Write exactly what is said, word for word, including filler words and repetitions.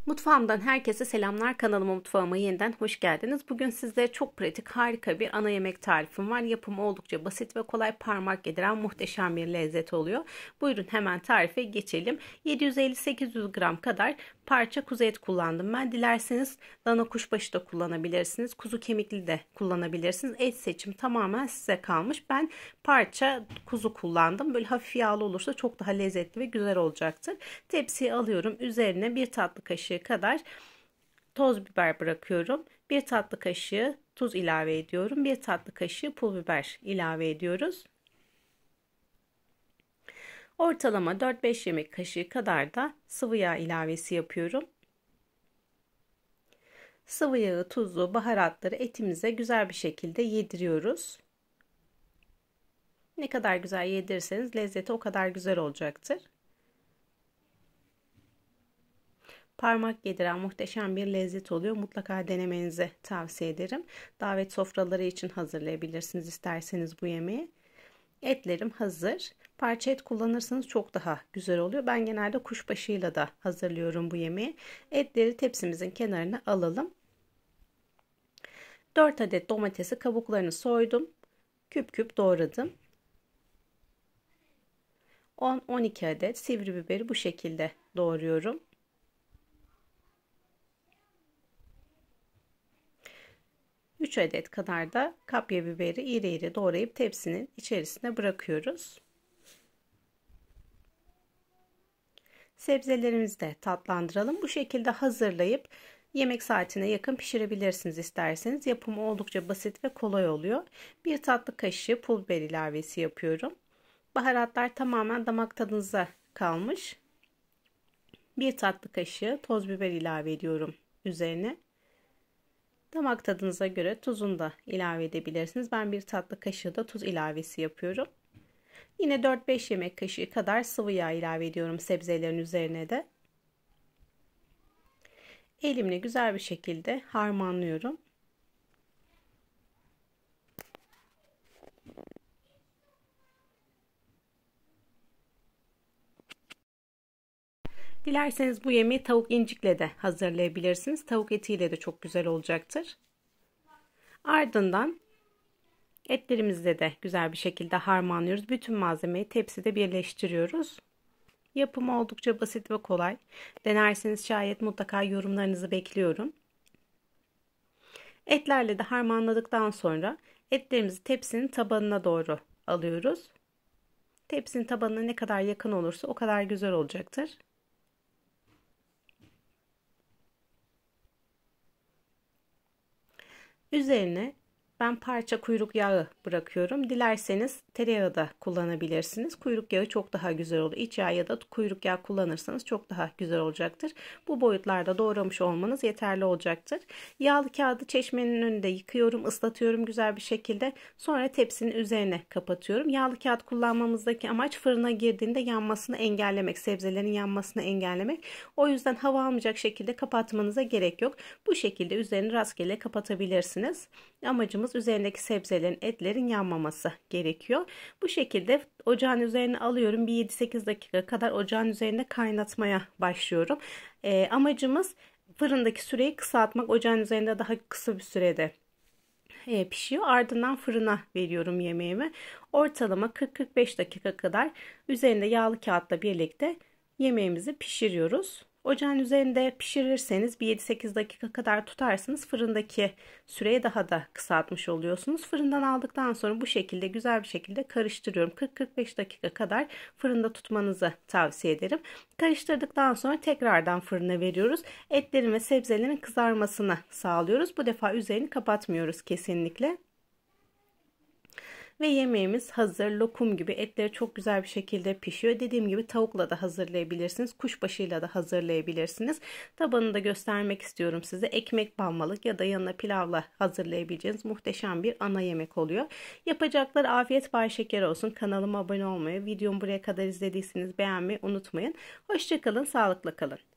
Mutfağımdan herkese selamlar. Kanalıma, mutfağıma yeniden hoş geldiniz. Bugün sizlere çok pratik, harika bir ana yemek tarifim var. Yapımı oldukça basit ve kolay, parmak yediren muhteşem bir lezzet oluyor. Buyurun hemen tarife geçelim. yedi yüz elli sekiz yüz gram kadar parça kuzu et kullandım ben. Dilerseniz dana kuşbaşı da kullanabilirsiniz. Kuzu kemikli de kullanabilirsiniz. Et seçim tamamen size kalmış. Ben parça kuzu kullandım. Böyle hafif yağlı olursa çok daha lezzetli ve güzel olacaktır. Tepsiye alıyorum. Üzerine bir tatlı kaşığı kadar toz biber bırakıyorum. Bir tatlı kaşığı tuz ilave ediyorum. Bir tatlı kaşığı pul biber ilave ediyoruz. Ortalama dört beş yemek kaşığı kadar da sıvı yağ ilavesi yapıyorum. Sıvı yağı, tuzu, baharatları etimize güzel bir şekilde yediriyoruz. Ne kadar güzel yedirirseniz lezzeti o kadar güzel olacaktır. Parmak yediren muhteşem bir lezzet oluyor. Mutlaka denemenizi tavsiye ederim. Davet sofraları için hazırlayabilirsiniz isterseniz bu yemeği. Etlerim hazır. Parça et kullanırsanız çok daha güzel oluyor. Ben genelde kuşbaşıyla da hazırlıyorum bu yemeği. Etleri tepsimizin kenarına alalım. dört adet domatesi kabuklarını soydum. Küp küp doğradım. on on iki adet sivri biberi bu şekilde doğruyorum. üç adet kadar da kapya biberi iri iri doğrayıp tepsinin içerisine bırakıyoruz. Sebzelerimizi de tatlandıralım. Bu şekilde hazırlayıp yemek saatine yakın pişirebilirsiniz isterseniz. Yapımı oldukça basit ve kolay oluyor. Bir tatlı kaşığı pul biber ilavesi yapıyorum. Baharatlar tamamen damak tadınıza kalmış. Bir tatlı kaşığı toz biber ilave ediyorum üzerine. Damak tadınıza göre tuzunu da ilave edebilirsiniz. Ben bir tatlı kaşığı da tuz ilavesi yapıyorum. Yine dört beş yemek kaşığı kadar sıvı yağ ilave ediyorum sebzelerin üzerine de. Elimle güzel bir şekilde harmanlıyorum. Dilerseniz bu yemeği tavuk incikle de hazırlayabilirsiniz. Tavuk etiyle de çok güzel olacaktır. Ardından etlerimizle de güzel bir şekilde harmanlıyoruz. Bütün malzemeyi tepside birleştiriyoruz. Yapımı oldukça basit ve kolay. Denerseniz şayet mutlaka yorumlarınızı bekliyorum. Etlerle de harmanladıktan sonra etlerimizi tepsinin tabanına doğru alıyoruz. Tepsinin tabanına ne kadar yakın olursa o kadar güzel olacaktır. Üzerine ben parça kuyruk yağı bırakıyorum. Dilerseniz tereyağı da kullanabilirsiniz. Kuyruk yağı çok daha güzel olur. İç yağ ya da kuyruk yağı kullanırsanız çok daha güzel olacaktır. Bu boyutlarda doğramış olmanız yeterli olacaktır. Yağlı kağıdı çeşmenin önünde yıkıyorum, ıslatıyorum güzel bir şekilde. Sonra tepsinin üzerine kapatıyorum. Yağlı kağıt kullanmamızdaki amaç fırına girdiğinde yanmasını engellemek, sebzelerin yanmasını engellemek. O yüzden hava almayacak şekilde kapatmanıza gerek yok. Bu şekilde üzerini rastgele kapatabilirsiniz. Amacımız üzerindeki sebzelerin, etlerin yanmaması gerekiyor. Bu şekilde ocağın üzerine alıyorum. Bir yedi sekiz dakika kadar ocağın üzerinde kaynatmaya başlıyorum. E, amacımız fırındaki süreyi kısaltmak. Ocağın üzerinde daha kısa bir sürede e, pişiyor. Ardından fırına veriyorum yemeğimi. Ortalama kırk kırk beş dakika kadar üzerinde yağlı kağıtla birlikte yemeğimizi pişiriyoruz. Ocağın üzerinde pişirirseniz bir yedi sekiz dakika kadar tutarsınız. Fırındaki süreyi daha da kısaltmış oluyorsunuz. Fırından aldıktan sonra bu şekilde güzel bir şekilde karıştırıyorum. kırk kırk beş dakika kadar fırında tutmanızı tavsiye ederim. Karıştırdıktan sonra tekrardan fırına veriyoruz. Etlerin ve sebzelerin kızarmasını sağlıyoruz. Bu defa üzerini kapatmıyoruz kesinlikle. Ve yemeğimiz hazır. Lokum gibi etleri çok güzel bir şekilde pişiyor. Dediğim gibi tavukla da hazırlayabilirsiniz. Kuşbaşıyla da hazırlayabilirsiniz. Tabanını da göstermek istiyorum size. Ekmek banmalık ya da yanına pilavla hazırlayabileceğiniz muhteşem bir ana yemek oluyor. Yapacaklar afiyet bal şeker olsun. Kanalıma abone olmayı, videomu buraya kadar izlediyseniz beğenmeyi unutmayın. Hoşça kalın, sağlıkla kalın.